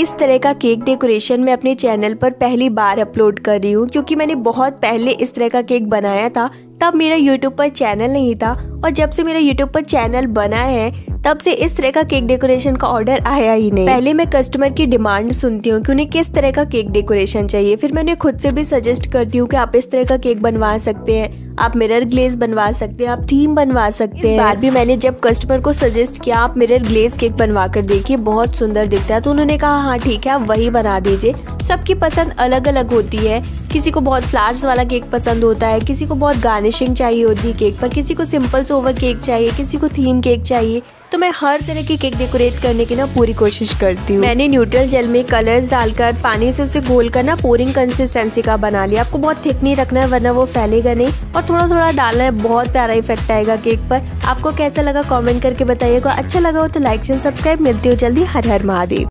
इस तरह का केक डेकोरेशन मैं अपने चैनल पर पहली बार अपलोड कर रही हूँ, क्योंकि मैंने बहुत पहले इस तरह का केक बनाया था। तब मेरा यूट्यूब पर चैनल नहीं था, और जब से मेरा यूट्यूब पर चैनल बना है तब से इस तरह का केक डेकोरेशन का ऑर्डर आया ही नहीं। पहले मैं कस्टमर की डिमांड सुनती हूँ कि उन्हें किस तरह का केक डेकोरेशन चाहिए, फिर मैं उन्हें खुद से भी सजेस्ट करती हूँ कि आप इस तरह का केक बनवा सकते हैं, आप मिरर ग्लेज बनवा सकते हैं, आप थीम बनवा सकते हैं। इस बार भी मैंने जब कस्टमर को सजेस्ट किया आप मिरर ग्लेज केक बनवा कर देखिए, बहुत सुंदर दिखता है, तो उन्होंने कहा हाँ ठीक है आप वही बना दीजिए। सबकी पसंद अलग अलग होती है, किसी को बहुत फ्लावर्स वाला केक पसंद होता है, किसी को बहुत गार्निशिंग चाहिए होती है केक पर, किसी को सिंपल सोवर केक चाहिए, किसी को थीम केक चाहिए। तो मैं हर तरह की केक डेकोरेट करने की पूरी कोशिश करती हूँ। मैंने न्यूट्रल जेल में कलर्स डालकर पानी से उसे घोल कर पोरिंग कंसिस्टेंसी का बना लिया। आपको बहुत थिक नहीं रखना है वरना वो फैलेगा नहीं, और थोड़ा थोड़ा डालना है, बहुत प्यारा इफेक्ट आएगा केक पर। आपको कैसा लगा कमेंट करके बताइएगा, अच्छा लगा हो तो लाइक एंड सब्सक्राइब। मिलती हो जल्दी, हर हर महादेव।